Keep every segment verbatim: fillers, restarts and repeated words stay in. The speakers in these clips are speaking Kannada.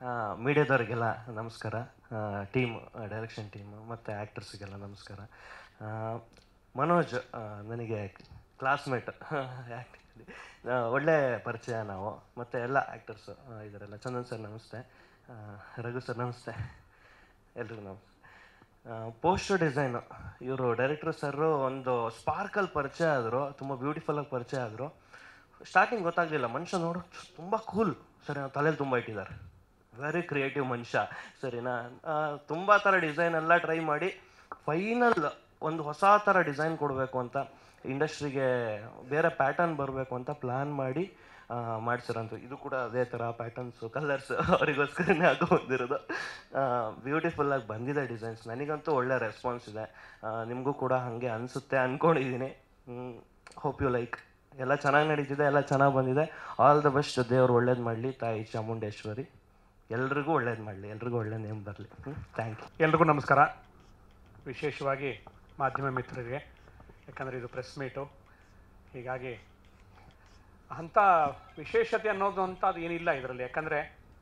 ಮೀಡಿಯಾದವ್ರಿಗೆಲ್ಲ ನಮಸ್ಕಾರ, ಟೀಮ್ ಡೈರೆಕ್ಷನ್ ಟೀಮು ಮತ್ತು ಆ್ಯಕ್ಟರ್ಸಿಗೆಲ್ಲ ನಮಸ್ಕಾರ. ಮನೋಜ್ ನನಗೆ ಕ್ಲಾಸ್ಮೇಟ್, ಆ್ಯಕ್ಟಿಂಗಲ್ಲಿ ಒಳ್ಳೆ ಪರಿಚಯ ನಾವು, ಮತ್ತು ಎಲ್ಲ ಆ್ಯಕ್ಟರ್ಸು ಇದರೆಲ್ಲ. ಚಂದನ್ ಸರ್ ನಮಸ್ತೆ, ರಘು ಸರ್ ನಮಸ್ತೆ, ಎಲ್ರಿಗೂ ನಮಸ್ತೆ. ಪೋಸ್ಟರ್ ಡಿಸೈನು ಇವರು ಡೈರೆಕ್ಟರ್ ಸರ್ರು ಒಂದು ಸ್ಪಾರ್ಕಲ್ ಪರಿಚಯ ಆದರು, ತುಂಬ ಬ್ಯೂಟಿಫುಲ್ಲಾಗಿ ಪರಿಚಯ ಆದರು. ಸ್ಟಾರ್ಟಿಂಗ್ ಗೊತ್ತಾಗಲಿಲ್ಲ, ಮನುಷ್ಯ ನೋಡು ತುಂಬ ಕೂಲ್, ಸರಿ ತಲೆಯಲ್ಲಿ ತುಂಬ ಇಟ್ಟಿದ್ದಾರೆ, ವೆರಿ ಕ್ರಿಯೇಟಿವ್ ಮನುಷ್ಯ, ಸರಿನಾ. ತುಂಬ ಥರ ಡಿಸೈನ್ ಎಲ್ಲ ಟ್ರೈ ಮಾಡಿ ಫೈನಲ್ ಒಂದು ಹೊಸ ಥರ ಡಿಸೈನ್ ಕೊಡಬೇಕು ಅಂತ, ಇಂಡಸ್ಟ್ರಿಗೆ ಬೇರೆ ಪ್ಯಾಟರ್ನ್ ಬರಬೇಕು ಅಂತ ಪ್ಲ್ಯಾನ್ ಮಾಡಿ ಮಾಡಿಸಿರೋಂಥ. ಇದು ಕೂಡ ಅದೇ ಥರ ಪ್ಯಾಟರ್ನ್ಸು, ಕಲರ್ಸ್ ಅವರಿಗೋಸ್ಕರನೇ ಹಾಕೋ ಬಂದಿರೋದು. ಬ್ಯೂಟಿಫುಲ್ಲಾಗಿ ಬಂದಿದೆ ಡಿಸೈನ್ಸ್, ನನಗಂತೂ ಒಳ್ಳೆ ರೆಸ್ಪಾನ್ಸ್ ಇದೆ, ನಿಮಗೂ ಕೂಡ ಹಾಗೆ ಅನಿಸುತ್ತೆ ಅಂದ್ಕೊಂಡಿದ್ದೀನಿ. Hope you like. ಎಲ್ಲ ಚೆನ್ನಾಗಿ ನಡೀತಿದೆ, ಎಲ್ಲ ಚೆನ್ನಾಗಿ ಬಂದಿದೆ. All the best. ದೇವ್ರು ಒಳ್ಳೇದು ಮಾಡಲಿ, ತಾಯಿ ಚಾಮುಂಡೇಶ್ವರಿ ಎಲ್ರಿಗೂ ಒಳ್ಳೇದು ಮಾಡಲಿ, ಎಲ್ರಿಗೂ ಒಳ್ಳೆ ನೇಮ್ ಬರಲಿ. Thank you. ಎಲ್ರಿಗೂ ನಮಸ್ಕಾರ, ವಿಶೇಷವಾಗಿ ಮಾಧ್ಯಮ ಮಿತ್ರರಿಗೆ, ಯಾಕಂದರೆ ಇದು ಪ್ರೆಸ್ ಮೀಟು, ಹೀಗಾಗಿ ಅಂಥ ವಿಶೇಷತೆ ಅನ್ನೋದು ಅಂತ ಅದು ಏನಿಲ್ಲ ಇದರಲ್ಲಿ. ಯಾಕಂದರೆ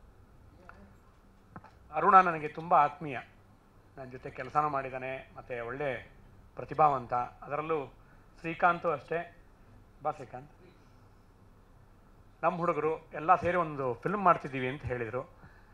ಅರುಣ ನನಗೆ ತುಂಬ ಆತ್ಮೀಯ, ನನ್ನ ಜೊತೆ ಕೆಲಸನೂ ಮಾಡಿದ್ದಾನೆ, ಮತ್ತು ಒಳ್ಳೆ ಪ್ರತಿಭಾವಂತ. ಅದರಲ್ಲೂ ಶ್ರೀಕಾಂತು ಅಷ್ಟೇ. ಬಾ ಶ್ರೀಕಾಂತ್, ನಮ್ಮ ಹುಡುಗರು ಎಲ್ಲ ಸೇರಿ ಒಂದು ಫಿಲ್ಮ್ ಮಾಡ್ತಿದ್ದೀವಿ ಅಂತ ಹೇಳಿದರು.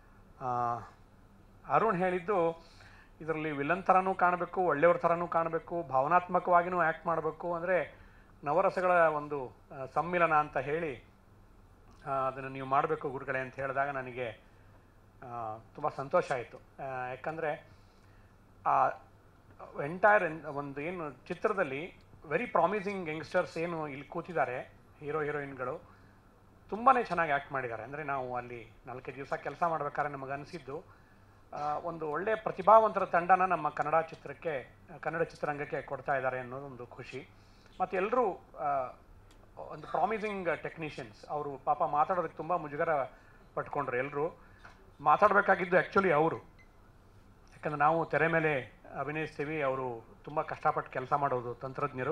ಅರುಣ್ ಹೇಳಿದ್ದು ಇದರಲ್ಲಿ ವಿಲನ್ ಥರನೂ ಕಾಣಬೇಕು, ಒಳ್ಳೆಯವ್ರ ಥರನೂ ಕಾಣಬೇಕು, ಭಾವನಾತ್ಮಕವಾಗಿಯೂ ಆ್ಯಕ್ಟ್ ಮಾಡಬೇಕು, ಅಂದರೆ ನವರಸಗಳ ಒಂದು ಸಮ್ಮಿಲನ ಅಂತ ಹೇಳಿ ಅದನ್ನು ನೀವು ಮಾಡಬೇಕು ಗುರುಗಳೇ ಅಂತ ಹೇಳಿದಾಗ ನನಗೆ ತುಂಬ ಸಂತೋಷ ಆಯಿತು. ಯಾಕಂದರೆ ಆ ಎಂಟೈರ್ ಒಂದು ಏನು ಚಿತ್ರದಲ್ಲಿ ವೆರಿ ಪ್ರಾಮಿಸಿಂಗ್ ಯಂಗ್ಸ್ಟರ್ಸ್ ಏನು ಇಲ್ಲಿ ಕೂತಿದ್ದಾರೆ, ಹೀರೋ ಹೀರೋಯಿನ್ಗಳು ತುಂಬಾ ಚೆನ್ನಾಗಿ ಆ್ಯಕ್ಟ್ ಮಾಡಿದ್ದಾರೆ. ಅಂದರೆ ನಾವು ಅಲ್ಲಿ ನಾಲ್ಕೈದು ದಿವಸ ಕೆಲಸ ಮಾಡಬೇಕಾದ್ರೆ ನಮಗನಿಸಿದ್ದು ಒಂದು ಒಳ್ಳೆಯ ಪ್ರತಿಭಾವಂತರ ತಂಡನ ನಮ್ಮ ಕನ್ನಡ ಚಿತ್ರಕ್ಕೆ, ಕನ್ನಡ ಚಿತ್ರರಂಗಕ್ಕೆ ಕೊಡ್ತಾ ಇದ್ದಾರೆ ಅನ್ನೋದೊಂದು ಖುಷಿ. ಮತ್ತು ಎಲ್ಲರೂ ಒಂದು ಪ್ರಾಮಿಸಿಂಗ್ ಟೆಕ್ನಿಷಿಯನ್ಸ್. ಅವರು ಪಾಪ ಮಾತಾಡೋದಕ್ಕೆ ತುಂಬ ಮುಜುಗರ ಪಟ್ಕೊಂಡ್ರು. ಎಲ್ಲರೂ ಮಾತಾಡಬೇಕಾಗಿದ್ದು ಆ್ಯಕ್ಚುಲಿ ಅವರು, ಯಾಕಂದರೆ ನಾವು ತೆರೆ ಮೇಲೆ ಅಭಿನಯಿಸ್ತೀವಿ, ಅವರು ತುಂಬ ಕಷ್ಟಪಟ್ಟು ಕೆಲಸ ಮಾಡೋದು ತಂತ್ರಜ್ಞರು.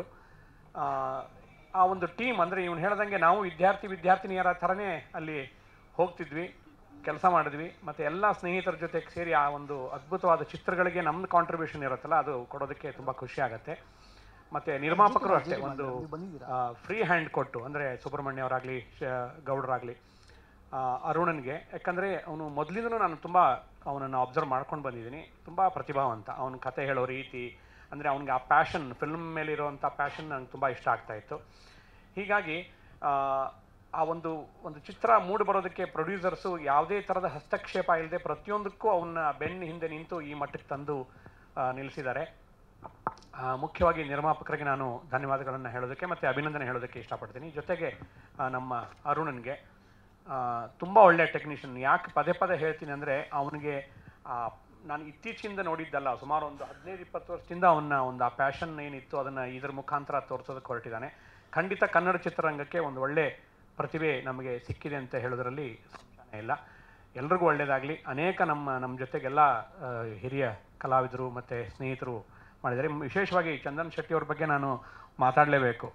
ಆ ಒಂದು ಟೀಮ್, ಅಂದರೆ ಇವನು ಹೇಳ್ದಂಗೆ ನಾವು ವಿದ್ಯಾರ್ಥಿ ವಿದ್ಯಾರ್ಥಿನಿಯರ ಥರನೇ ಅಲ್ಲಿ ಹೋಗ್ತಿದ್ವಿ, ಕೆಲಸ ಮಾಡಿದ್ವಿ, ಮತ್ತು ಎಲ್ಲ ಸ್ನೇಹಿತರ ಜೊತೆಗೆ ಸೇರಿ ಆ ಒಂದು ಅದ್ಭುತವಾದ ಚಿತ್ರಗಳಿಗೆ ನಮ್ಮದು ಕಾಂಟ್ರಿಬ್ಯೂಷನ್ ಇರುತ್ತಲ್ಲ, ಅದು ಕೊಡೋದಕ್ಕೆ ತುಂಬ ಖುಷಿ ಆಗುತ್ತೆ. ಮತ್ತು ನಿರ್ಮಾಪಕರು ಅಷ್ಟೇ ಒಂದು ಫ್ರೀ ಹ್ಯಾಂಡ್ ಕೊಟ್ಟು, ಅಂದರೆ ಸುಬ್ರಹ್ಮಣ್ಯ ಅವರಾಗಲಿ, ಗೌಡರಾಗಲಿ, ಅರುಣನ್ಗೆ, ಯಾಕಂದರೆ ಅವನು ಮೊದಲಿಂದನೂ ನಾನು ತುಂಬ ಅವನನ್ನು ಅಬ್ಸರ್ವ್ ಮಾಡ್ಕೊಂಡು ಬಂದಿದ್ದೀನಿ. ತುಂಬ ಪ್ರತಿಭಾವಂತ, ಅವನ ಕತೆ ಹೇಳೋ ರೀತಿ, ಅಂದರೆ ಅವನಿಗೆ ಆ ಪ್ಯಾಷನ್, ಫಿಲ್ಮ್ ಮೇಲಿರುವಂಥ ಪ್ಯಾಷನ್ ನನಗೆ ತುಂಬ ಇಷ್ಟ ಆಗ್ತಾಯಿತ್ತು. ಹೀಗಾಗಿ ಆ ಒಂದು ಒಂದು ಚಿತ್ರ ಮೂಡಿ ಬರೋದಕ್ಕೆ ಪ್ರೊಡ್ಯೂಸರ್ಸು ಯಾವುದೇ ಥರದ ಹಸ್ತಕ್ಷೇಪ ಇಲ್ಲದೆ ಪ್ರತಿಯೊಂದಕ್ಕೂ ಅವನ್ನ ಬೆನ್ನ ಹಿಂದೆ ನಿಂತು ಈ ಮಟ್ಟಕ್ಕೆ ತಂದು ನಿಲ್ಲಿಸಿದ್ದಾರೆ. ಮುಖ್ಯವಾಗಿ ನಿರ್ಮಾಪಕರಿಗೆ ನಾನು ಧನ್ಯವಾದಗಳನ್ನು ಹೇಳೋದಕ್ಕೆ ಮತ್ತು ಅಭಿನಂದನೆ ಹೇಳೋದಕ್ಕೆ ಇಷ್ಟಪಡ್ತೀನಿ. ಜೊತೆಗೆ ನಮ್ಮ ಅರುಣನ್ಗೆ ತುಂಬ ಒಳ್ಳೆಯ ಟೆಕ್ನಿಷಿಯನ್. ಯಾಕೆ ಪದೇ ಪದೇ ಹೇಳ್ತೀನಿ ಅಂದರೆ, ಅವನಿಗೆ ನಾನು ಇತ್ತೀಚಿಂದ ನೋಡಿದ್ದಲ್ಲ, ಸುಮಾರು ಒಂದು ಹದಿನೈದು ಇಪ್ಪತ್ತು ವರ್ಷದಿಂದ ಅವನ್ನ ಒಂದು ಆ ಪ್ಯಾಷನ್ ಏನಿತ್ತು ಅದನ್ನು ಇದರ ಮುಖಾಂತರ ತೋರಿಸೋದಕ್ಕೆ ಹೊರಟಿದ್ದಾನೆ. ಖಂಡಿತ ಕನ್ನಡ ಚಿತ್ರರಂಗಕ್ಕೆ ಒಂದು ಒಳ್ಳೆ ಪ್ರತಿಭೆ ನಮಗೆ ಸಿಕ್ಕಿದೆ ಅಂತ ಹೇಳೋದರಲ್ಲಿ ಸಂಶಯ ಇಲ್ಲ. ಎಲ್ರಿಗೂ ಒಳ್ಳೆಯದಾಗಲಿ. ಅನೇಕ ನಮ್ಮ ನಮ್ಮ ಜೊತೆಗೆಲ್ಲ ಹಿರಿಯ ಕಲಾವಿದರು ಮತ್ತು ಸ್ನೇಹಿತರು ಮಾಡಿದ್ದಾರೆ. ವಿಶೇಷವಾಗಿ ಚಂದನ್ ಶೆಟ್ಟಿಯವ್ರ ಬಗ್ಗೆ ನಾನು ಮಾತಾಡಲೇಬೇಕು.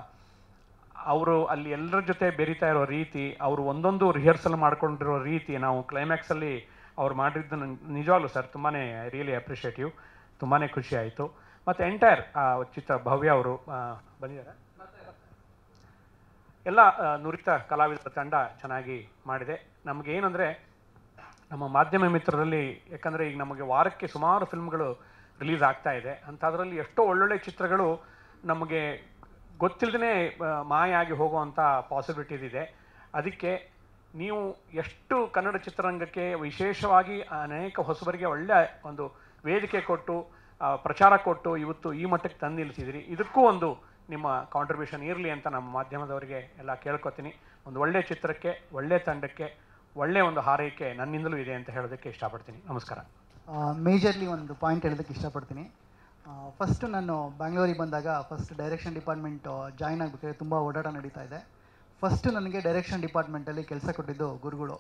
ಅವರು ಅಲ್ಲಿ ಎಲ್ಲರ ಜೊತೆ ಬೆರೀತಾ ಇರೋ ರೀತಿ, ಅವರು ಒಂದೊಂದು ರಿಹರ್ಸಲ್ ಮಾಡ್ಕೊಂಡಿರೋ ರೀತಿ, ನಾವು ಕ್ಲೈಮ್ಯಾಕ್ಸಲ್ಲಿ ಅವ್ರು ಮಾಡಿದ್ದು ನಿಜವಾಗ್ಲೂ ಸರ್ ತುಂಬಾ ರಿಯಲಿ ಅಪ್ರಿಷಿಯೇಟಿವ್, ತುಂಬಾ ಖುಷಿ ಆಯಿತು. ಮತ್ತು ಎಂಟೈರ್ ಚಿತ್ರ ಭವ್ಯ ಅವರು ಬಂದಿದ್ದಾರೆ, ಎಲ್ಲ ನುರಿತ ಕಲಾವಿದರ ತಂಡ ಚೆನ್ನಾಗಿ ಮಾಡಿದೆ. ನಮಗೇನೆಂದರೆ ನಮ್ಮ ಮಾಧ್ಯಮ ಮಿತ್ರರಲ್ಲಿ, ಯಾಕಂದರೆ ಈಗ ನಮಗೆ ವಾರಕ್ಕೆ ಸುಮಾರು ಫಿಲ್ಮ್ಗಳು ರಿಲೀಸ್ ಆಗ್ತಾ ಇದೆ, ಅಂಥದ್ರಲ್ಲಿ ಎಷ್ಟೋ ಒಳ್ಳೊಳ್ಳೆ ಚಿತ್ರಗಳು ನಮಗೆ ಗೊತ್ತಿಲ್ಲದೇ ಮಾಯ ಆಗಿ ಹೋಗುವಂಥ ಪಾಸಿಬಿಲಿಟೀಸ್ ಇದೆ. ಅದಕ್ಕೆ ನೀವು ಎಷ್ಟು ಕನ್ನಡ ಚಿತ್ರರಂಗಕ್ಕೆ ವಿಶೇಷವಾಗಿ ಅನೇಕ ಹೊಸಬರಿಗೆ ಒಳ್ಳೆಯ ಒಂದು ವೇದಿಕೆ ಕೊಟ್ಟು ಪ್ರಚಾರ ಕೊಟ್ಟು ಇವತ್ತು ಈ ಮಟ್ಟಕ್ಕೆ ತಂದು ನಿಲ್ಲಿಸಿದಿರಿ. ಇದಕ್ಕೂ ಒಂದು ನಿಮ್ಮ ಕಾಂಟ್ರಿಬ್ಯೂಷನ್ ಇರಲಿ ಅಂತ ನಮ್ಮ ಮಾಧ್ಯಮದವರಿಗೆ ಎಲ್ಲ ಕೇಳ್ಕೊತೀನಿ. ಒಂದು ಒಳ್ಳೆಯ ಚಿತ್ರಕ್ಕೆ, ಒಳ್ಳೆಯ ತಂಡಕ್ಕೆ ಒಳ್ಳೆಯ ಒಂದು ಹಾರೈಕೆ ನನ್ನಿಂದಲೂ ಇದೆ ಅಂತ ಹೇಳೋದಕ್ಕೆ ಇಷ್ಟಪಡ್ತೀನಿ. ನಮಸ್ಕಾರ. ಮೇಜರ್ಲಿ ಒಂದು ಪಾಯಿಂಟ್ ಹೇಳೋದಕ್ಕೆ ಇಷ್ಟಪಡ್ತೀನಿ. ಫಸ್ಟು ನಾನು ಬ್ಯಾಂಗ್ಳೂರಿಗೆ ಬಂದಾಗ ಫಸ್ಟ್ ಡೈರೆಕ್ಷನ್ ಡಿಪಾರ್ಟ್ಮೆಂಟು ಜಾಯ್ನ್ ಆಗಬೇಕಾದ್ರೆ ತುಂಬ ಓಡಾಟ ನಡೀತಾ ಇದೆ. ಫಸ್ಟು ನನಗೆ ಡೈರೆಕ್ಷನ್ ಡಿಪಾರ್ಟ್ಮೆಂಟಲ್ಲಿ ಕೆಲಸ ಕೊಟ್ಟಿದ್ದು ಗುರುಗಳು.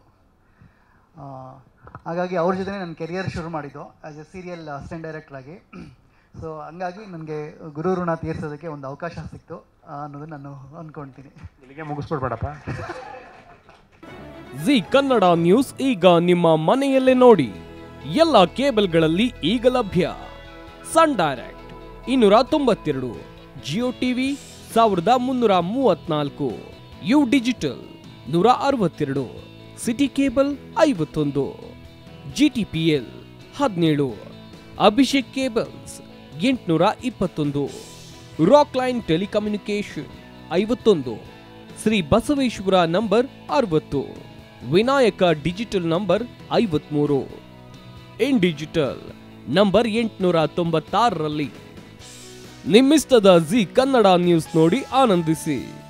ಹಾಗಾಗಿ ಅವ್ರ ಜೊತೆ ನನ್ನ ಕೆರಿಯರ್ ಶುರು ಮಾಡಿದ್ದು ಆ್ಯಸ್ ಎ ಸೀರಿಯಲ್ ಅಸಿಸ್ಟೆಂಟ್ ಡೈರೆಕ್ಟ್ರಾಗಿ. ಸೊ ಹಂಗಾಗಿ ನನಗೆ ಗುರು ಋಣ ತೀರಿಸೋದಕ್ಕೆ ಒಂದು ಅವಕಾಶ ಸಿಕ್ತು ಅನ್ನೋದನ್ನು ನಾನು ಅಂದ್ಕೊಳ್ತೀನಿ. ಇಲ್ಲಿಗೆ ಮುಗಿಸ್ಬಿಡ್ಬೇಡಪ್ಪ. ಜಿ ಕನ್ನಡ ನ್ಯೂಸ್ ಈಗ ನಿಮ್ಮ ಮನೆಯಲ್ಲೇ ನೋಡಿ. ಎಲ್ಲ ಕೇಬಲ್ಗಳಲ್ಲಿ ಈಗ ಲಭ್ಯ. ಸನ್ ಡೈರೆಕ್ಟ್ ಇನ್ನೂರ ತೊಂಬತ್ತೆರಡು, ಜಿಯೋ ಟಿವಿ ಸಾವಿರದ ಮುನ್ನೂರ ಮೂವತ್ನಾಲ್ಕು, ಯು ಡಿಜಿಟಲ್ ನೂರ ಅರವತ್ತೆರಡು, ಸಿಟಿ ಕೇಬಲ್ ಐವತ್ತೊಂದು, ಜಿಟಿಪಿಎಲ್ ಹದಿನೇಳು, ಅಭಿಷೇಕ್ ಕೇಬಲ್ಸ್ ಎಂಟುನೂರ ಇಪ್ಪತ್ತೊಂದು, ರಾಕ್ ಲೈನ್ ಟೆಲಿಕಮ್ಯುನಿಕೇಶನ್ ಐವತ್ತೊಂದು, ಶ್ರೀ ಬಸವೇಶ್ವರ ನಂಬರ್ ಅರವತ್ತು, ವಿನಾಯಕ ಡಿಜಿಟಲ್ ನಂಬರ್ ಐವತ್ಮೂರು, ಇನ್ ಡಿಜಿಟಲ್ ನಂಬರ್ ಎಂಟುನೂರ ತೊಂಬತ್ತಾರರಲ್ಲಿ. ನಿಮ್ಮಿಸ್ತದ ಜಿ ಕನ್ನಡ ನ್ಯೂಸ್ ನೋಡಿ ಆನಂದಿಸಿ.